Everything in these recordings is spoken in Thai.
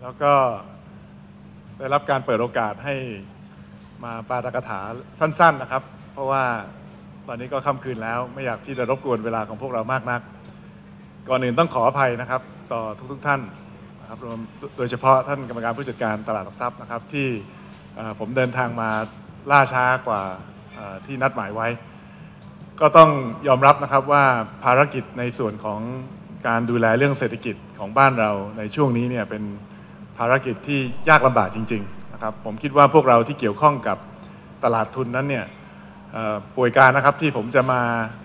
แล้วก็ได้รับการเปิดโอกาสให้มาปาฐกถาสั้นๆนะครับเพราะว่าตอนนี้ก็ค่ำคืนแล้วไม่อยากที่จะรบกวนเวลาของพวกเรามากนักก่อนอื่นต้องขออภัยนะครับต่อทุกท่านนะครับรวมโดยเฉพาะท่านกรรมการผู้จัดการตลาดหลักทรัพย์นะครับที่ผมเดินทางมาล่าช้ากว่าที่นัดหมายไว้ก็ต้องยอมรับนะครับว่าภารกิจในส่วนของการดูแลเรื่องเศรษฐกิจของบ้านเราในช่วงนี้เนี่ยเป็นภารกิจที่ยากลำบากจริงๆนะครับผมคิดว่าพวกเราที่เกี่ยวข้องกับตลาดทุนนั้นเนี่ยป่วยการนะครับที่ผมจะมา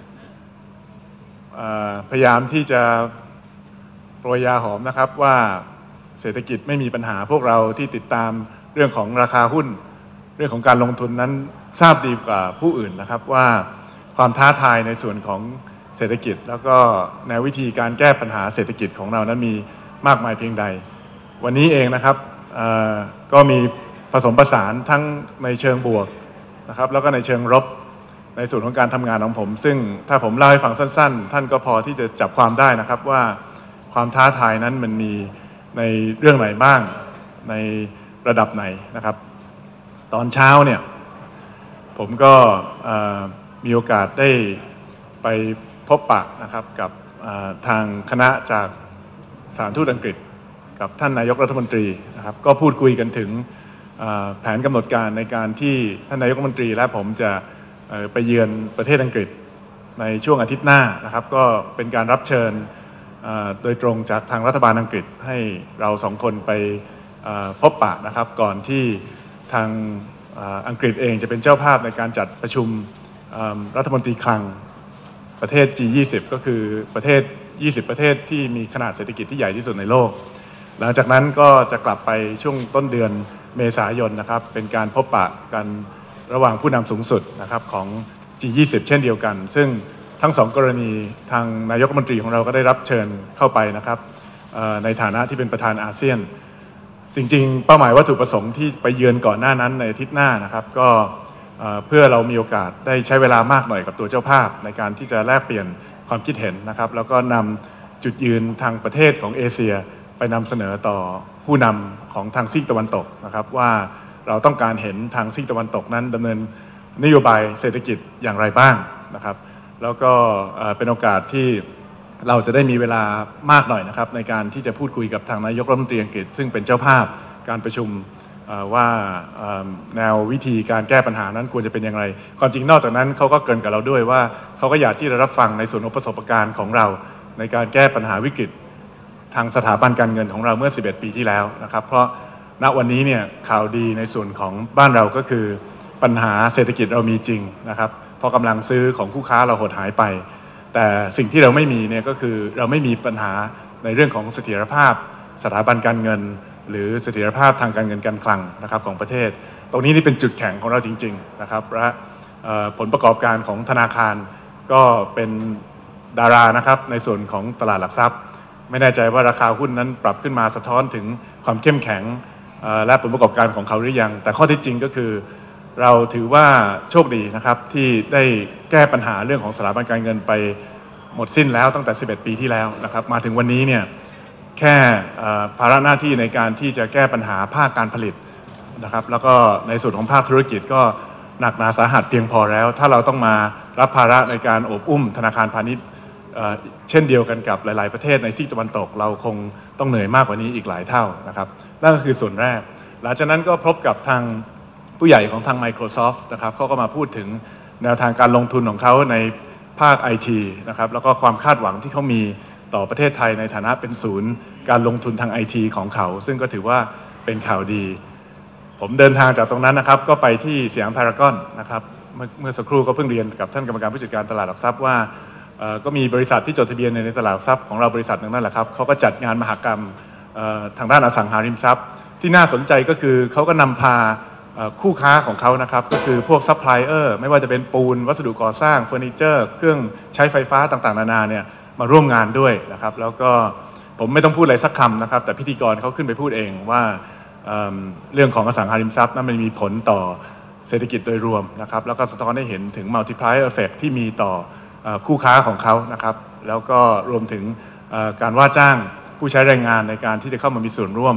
พยายามที่จะโปรยยาหอมนะครับว่าเศรษฐกิจไม่มีปัญหาพวกเราที่ติดตามเรื่องของราคาหุ้นเรื่องของการลงทุนนั้นทราบดีกว่าผู้อื่นนะครับว่าความท้าทายในส่วนของเศรษฐกิจแล้วก็แนววิธีการแก้ปัญหาเศรษฐกิจของเรานั้นมีมากมายเพียงใดวันนี้เองนะครับก็มีผสมผสานทั้งในเชิงบวกนะครับแล้วก็ในเชิงลบในส่วนของการทำงานของผมซึ่งถ้าผมเล่าให้ฟังสั้นๆท่านก็พอที่จะจับความได้นะครับว่าความท้าทายนั้นมันมีในเรื่องไหนบ้างในระดับไหนนะครับตอนเช้าเนี่ยผมก็มีโอกาสได้ไปพบปะนะครับกับทางคณะจากสถานทูตอังกฤษกับท่านนายกรัฐมนตรีนะครับก็พูดคุยกันถึงแผนกำหนดการในการที่ท่านนายกรัฐมนตรีและผมจะไปเยือนประเทศอังกฤษในช่วงอาทิตย์หน้านะครับก็เป็นการรับเชิญโดยตรงจากทางรัฐบาลอังกฤษให้เราสองคนไปพบปะนะครับก่อนที่ทางอังกฤษเองจะเป็นเจ้าภาพในการจัดประชุมรัฐมนตรีคลังประเทศ G20 ก็คือประเทศ20ประเทศที่มีขนาดเศรษฐกิจที่ใหญ่ที่สุดในโลกหลังจากนั้นก็จะกลับไปช่วงต้นเดือนเมษายนนะครับเป็นการพบปะกันระหว่างผู้นำสูงสุดนะครับของ G20 เช่นเดียวกันซึ่งทั้งสองกรณีทางนายกรัฐมนตรีของเราก็ได้รับเชิญเข้าไปนะครับในฐานะที่เป็นประธานอาเซียนจริงๆเป้าหมายวัตถุประสงค์ที่ไปเยือนก่อนหน้านั้นในอาทิตย์หน้านะครับก็เพื่อเรามีโอกาสได้ใช้เวลามากหน่อยกับตัวเจ้าภาพในการที่จะแลกเปลี่ยนความคิดเห็นนะครับแล้วก็นำจุดยืนทางประเทศของเอเชียไปนำเสนอต่อผู้นำของทางซีกตะวันตกนะครับว่าเราต้องการเห็นทางซีกตะวันตกนั้นดำเนินนโยบายเศรษฐกิจอย่างไรบ้างนะครับแล้วก็เป็นโอกาสที่เราจะได้มีเวลามากหน่อยนะครับในการที่จะพูดคุยกับทางนายกรัฐมนตรีอังกฤษซึ่งเป็นเจ้าภาพการประชุมว่าแนววิธีการแก้ปัญหานั้นควรจะเป็นอย่างไรความจริงนอกจากนั้นเขาก็เกริ่นกับเราด้วยว่าเขาก็อยากที่จะรับฟังในส่วนของประสบการณ์ของเราในการแก้ปัญหาวิกฤตทางสถาบันการเงินของเราเมื่อ11ปีที่แล้วนะครับเพราะณวันนี้เนี่ยข่าวดีในส่วนของบ้านเราก็คือปัญหาเศรษฐกิจเรามีจริงนะครับพอกำลังซื้อของคู่ค้าเราหดหายไปแต่สิ่งที่เราไม่มีเนี่ยก็คือเราไม่มีปัญหาในเรื่องของเสถียรภาพสถาบันการเงินหรือเสถียรภาพทางการเงินการคลังนะครับของประเทศตรงนี้นี่เป็นจุดแข็งของเราจริงๆนะครับและผลประกอบการของธนาคารก็เป็นดารานะครับในส่วนของตลาดหลักทรัพย์ไม่แน่ใจว่าราคาหุ้นนั้นปรับขึ้นมาสะท้อนถึงความเข้มแข็งและผลประกอบการของเขาหรือยังแต่ข้อเท็จจริงก็คือเราถือว่าโชคดีนะครับที่ได้แก้ปัญหาเรื่องของสถาบันการเงินไปหมดสิ้นแล้วตั้งแต่11ปีที่แล้วนะครับมาถึงวันนี้เนี่ยแค่ภาระหน้าที่ในการที่จะแก้ปัญหาภาคการผลิตนะครับแล้วก็ในส่วนของภาคธุรกิจก็หนักหนาสาหัสเพียงพอแล้วถ้าเราต้องมารับภาระในการโอบอุ้มธนาคารพาณิชย์เช่นเดียวกันกับหลายๆประเทศในซีกตะวันตกเราคงต้องเหนื่อยมากกว่านี้อีกหลายเท่านะครับนั่นก็คือส่วนแรกหลังจากนั้นก็พบกับทางผู้ใหญ่ของทาง Microsoft นะครับเขาก็มาพูดถึงแนวทางการลงทุนของเขาในภาค IT นะครับแล้วก็ความคาดหวังที่เขามีต่อประเทศไทยในฐานะเป็นศูนย์การลงทุนทาง IT ของเขาซึ่งก็ถือว่าเป็นข่าวดีผมเดินทางจากตรงนั้นนะครับก็ไปที่สยามพารากอนนะครับเมื่อสักครู่ก็เพิ่งเรียนกับท่านกรรมการผู้จัดการตลาดหลักทรัพย์ว่าก็มีบริษัทที่จดทะเบียนในตลาดหลักทรัพย์ของเราบริษัทหนึ่งนั่นแหละครับเขาก็จัดงานมหกรรมทางด้านอสังหาริมทรัพย์ที่น่าสนใจก็คือเขาก็นำพาคู่ค้าของเขานะครับก็คือพวกซัพพลายเออร์ไม่ว่าจะเป็นปูนวัสดุก่อสร้างเฟอร์นิเจอร์เครื่องใช้ไฟฟ้าต่างๆนานาเนี่ยมาร่วมงานด้วยนะครับแล้วก็ผมไม่ต้องพูดอะไรสักคำนะครับแต่พิธีกรเขาขึ้นไปพูดเองว่าเรื่องของอสังหาริมทรัพย์นั้นมันมีผลต่อเศรษฐกิจโดยรวมนะครับแล้วก็สะท้อนให้เห็นถึง multiplier effect ที่มีต่อคู่ค้าของเขานะครับแล้วก็รวมถึงการว่าจ้างผู้ใช้แรงงานในการที่จะเข้ามามีส่วนร่วม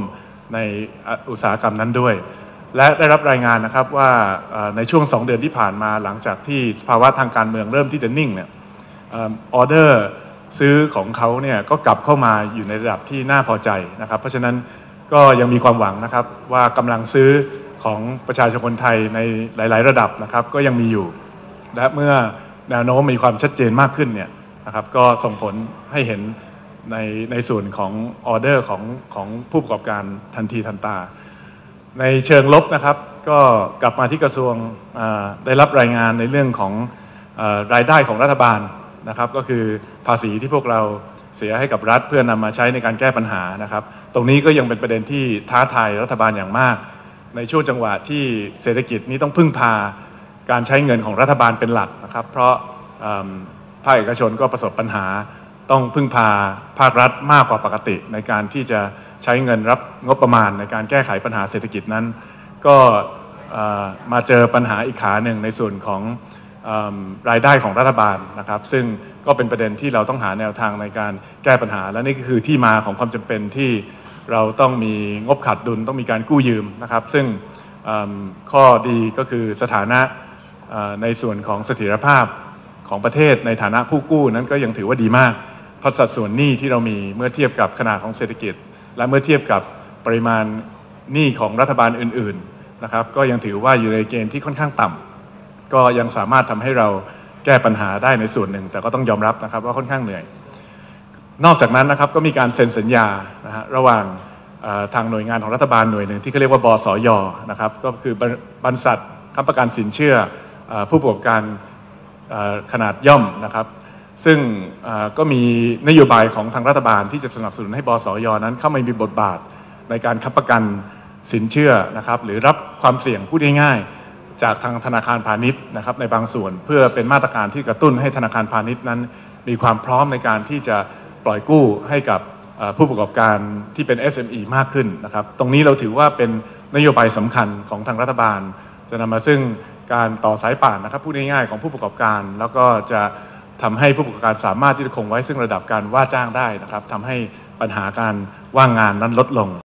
ในอุตสาหกรรมนั้นด้วยและได้รับรายงานนะครับว่าในช่วง2 เดือนที่ผ่านมาหลังจากที่สภาวะทางการเมืองเริ่มที่จะนิ่งเนี่ยออเดอร์ซื้อของเขาเนี่ยก็กลับเข้ามาอยู่ในระดับที่น่าพอใจนะครับเพราะฉะนั้นก็ยังมีความหวังนะครับว่ากำลังซื้อของประชาชนคนไทยในหลายๆระดับนะครับก็ยังมีอยู่และเมื่อแนวโน้มมีความชัดเจนมากขึ้นเนี่ยนะครับก็ส่งผลให้เห็นในส่วนของออเดอร์ของผู้ประกอบการทันทีทันตาในเชิงลบนะครับก็กลับมาที่กระทรวงได้รับรายงานในเรื่องของรายได้ของรัฐบาลนะครับก็คือภาษีที่พวกเราเสียให้กับรัฐเพื่อนำมาใช้ในการแก้ปัญหานะครับตรงนี้ก็ยังเป็นประเด็นที่ท้าทายรัฐบาลอย่างมากในช่วงจังหวะที่เศรษฐกิจนี้ต้องพึ่งพาการใช้เงินของรัฐบาลเป็นหลักนะครับเพราะภาคเอกชนก็ประสบปัญหาต้องพึ่งพาภาครัฐมากกว่าปกติในการที่จะใช้เงินรับงบประมาณในการแก้ไขปัญหาเศรษฐกิจนั้นก็มาเจอปัญหาอีกขาหนึ่งในส่วนของรายได้ของรัฐบาลนะครับซึ่งก็เป็นประเด็นที่เราต้องหาแนวทางในการแก้ปัญหาและนี่ก็คือที่มาของความจำเป็นที่เราต้องมีงบขาดดุลต้องมีการกู้ยืมนะครับซึ่งข้อดีก็คือสถานะในส่วนของเสถียรภาพของประเทศในฐานะผู้กู้นั้นก็ยังถือว่าดีมากเพราะสัดส่วนหนี้ที่เรามีเมื่อเทียบกับขนาดของเศรษฐกิจและเมื่อเทียบกับปริมาณหนี้ของรัฐบาลอื่นๆนะครับก็ยังถือว่าอยู่ในเกณฑ์ที่ค่อนข้างต่ำก็ยังสามารถทำให้เราแก้ปัญหาได้ในส่วนหนึ่งแต่ก็ต้องยอมรับนะครับว่าค่อนข้างเหนื่อยนอกจากนั้นนะครับก็มีการเซ็นสัญญานะฮะระหว่างทางหน่วยงานของรัฐบาลหน่วยหนึ่งที่เขาเรียกว่าบสย.นะครับก็คือบริษัทค้ำประกันสินเชื่อผู้ประกอบการขนาดย่อมนะครับซึ่งก็มีนโยบายของทางรัฐบาลที่จะสนับสนุนให้บสย.นั้นเข้ามามีบทบาทในการค้ำประกันสินเชื่อนะครับหรือรับความเสี่ยงพูดง่ายๆจากทางธนาคารพาณิชย์นะครับในบางส่วนเพื่อเป็นมาตรการที่กระตุ้นให้ธนาคารพาณิชย์นั้นมีความพร้อมในการที่จะปล่อยกู้ให้กับผู้ประกอบการที่เป็น SME มากขึ้นนะครับตรงนี้เราถือว่าเป็นนโยบายสำคัญของทางรัฐบาลจะนำมาซึ่งการต่อสายป่านนะครับพูดง่ายๆของผู้ประกอบการแล้วก็จะทำให้ผู้ประกอบการสามารถที่จะคงไว้ซึ่งระดับการว่าจ้างได้นะครับทำให้ปัญหาการว่างงานนั้นลดลง